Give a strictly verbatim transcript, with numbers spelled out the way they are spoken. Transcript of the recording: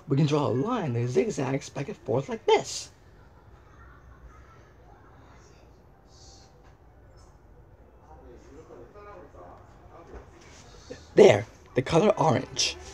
we can draw a line that zigzags back and forth like this. There, the color orange.